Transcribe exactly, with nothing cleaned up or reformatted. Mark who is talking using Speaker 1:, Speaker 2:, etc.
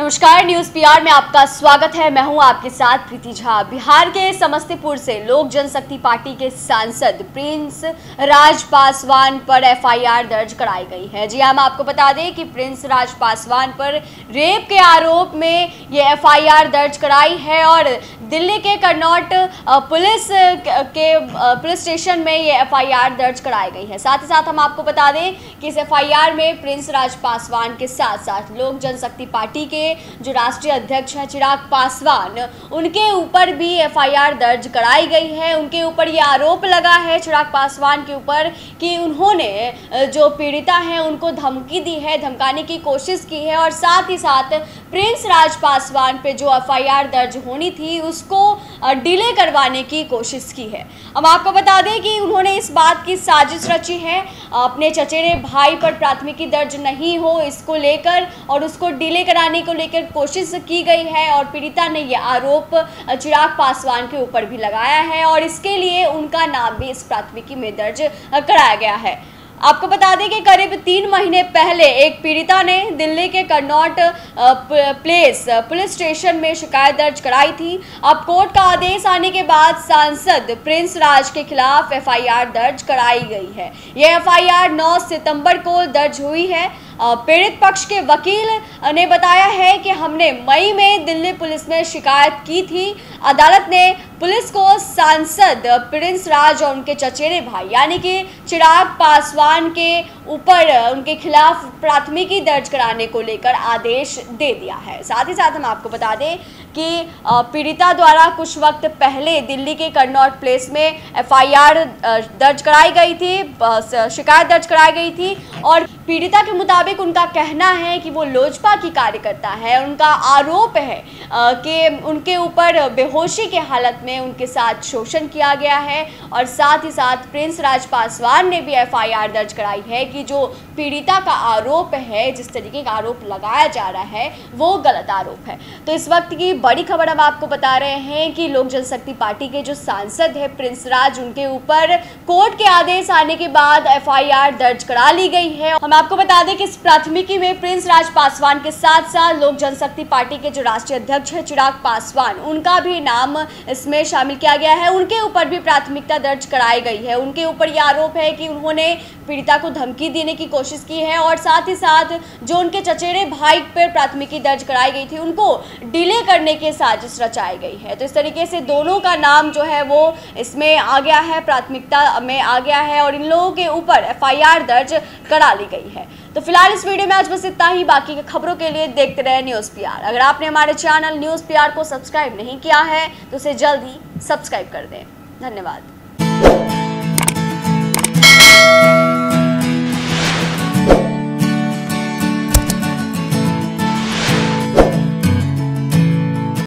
Speaker 1: नमस्कार, news PR में आपका स्वागत है। मैं हूं आपके साथ प्रीति झा। बिहार के समस्तीपुर से लोक जनशक्ति पार्टी के सांसद प्रिंस राज पासवान पर एफआईआर दर्ज कराई गई है। जी हम आपको बता दें कि प्रिंस राज पासवान पर रेप के आरोप में ये एफआईआर दर्ज कराई है और दिल्ली के कन्नौट पुलिस के पुलिस स्टेशन में ये एफआईआर दर्ज कराई गई है। साथ ही साथ हम आपको बता दें कि इस एफआईआर में प्रिंस राज पासवान के साथ साथ लोक जनशक्ति पार्टी के जो राष्ट्रीय अध्यक्ष हैं चिराग पासवान, उनके ऊपर भी एफआईआर दर्ज कराई गई है। उनके ऊपर ये आरोप लगा है चिराग पासवान के ऊपर कि उन्होंने जो पीड़िता हैं उनको धमकी दी है, धमकाने की कोशिश की है और साथ ही साथ प्रिंस राज पासवान पे जो एफआईआर दर्ज होनी थी उसको डिले करवाने की कोशिश की है। हम आपको बता दें कि उन्होंने इस बात की साजिश रची है, अपने चचेरे भाई पर प्राथमिकी दर्ज नहीं हो इसको लेकर और उसको डिले कराने को लेकर कोशिश की गई है और पीड़िता ने यह आरोप चिराग पासवान के ऊपर भी लगाया है और इसके लिए उनका नाम भी इस प्राथमिकी में दर्ज कराया गया है। आपको बता दें कि करीब तीन महीने पहले एक पीड़िता ने दिल्ली के कन्नौट प्लेस पुलिस स्टेशन में शिकायत दर्ज कराई थी। अब कोर्ट का आदेश आने के बाद सांसद प्रिंस राज के खिलाफ एफआईआर दर्ज कराई गई है। यह एफआईआर नौ सितंबर को दर्ज हुई है। पीड़ित पक्ष के वकील ने बताया है कि हमने मई में दिल्ली पुलिस में शिकायत की थी। अदालत ने पुलिस को सांसद प्रिंस राज और उनके चचेरे भाई यानी कि चिराग पासवान के ऊपर उनके खिलाफ प्राथमिकी दर्ज कराने को लेकर आदेश दे दिया है। साथ ही साथ हम आपको बता दें कि पीड़िता द्वारा कुछ वक्त पहले दिल्ली के कन्नौट प्लेस में एफआईआर दर्ज कराई गई थी, शिकायत दर्ज कराई गई थी और पीड़िता के मुताबिक उनका कहना है कि वो लोजपा की कार्यकर्ता है। उनका आरोप है कि उनके ऊपर बेहोशी के हालत में उनके साथ शोषण किया गया है और साथ ही साथ प्रिंस राज पासवान ने भी एफआईआर दर्ज कराई है कि जो पीड़िता का आरोप है, जिस तरीके का आरोप लगाया जा रहा है वो गलत आरोप है। तो इस वक्त की बड़ी खबर हम आपको बता रहे हैं कि लोक जनशक्ति पार्टी के जो सांसद है प्रिंस राज, उनके ऊपर कोर्ट के आदेश आने के बाद एफआईआर दर्ज करा ली गई है। हम आपको बता दें कि इस प्राथमिकी में प्रिंस राज पासवान के साथ साथ लोक जनशक्ति पार्टी के जो राष्ट्रीय अध्यक्ष है चिराग पासवान, उनका भी नाम इसमें शामिल किया गया है। उनके ऊपर भी प्राथमिकता दर्ज कराई गई है। उनके ऊपर यह आरोप है कि उन्होंने पीड़िता को धमकी देने की कोशिश की है और साथ ही साथ जो उनके चचेरे भाई पर प्राथमिकी दर्ज कराई गई थी उनको डिले करने की साजिश रचाई गई है। तो इस तरीके से दोनों का नाम जो है वो इसमें आ गया है, प्राथमिकता में आ गया है और इन लोगों के ऊपर एफआईआर दर्ज करा ली गई है। तो फिलहाल इस वीडियो में आज बस इतना ही। बाकी के खबरों के लिए देखते रहे न्यूज पीआर। अगर आपने हमारे चैनल न्यूज पीआर को सब्सक्राइब नहीं किया है तो उसे जल्द ही सब्सक्राइब कर दें। धन्यवाद।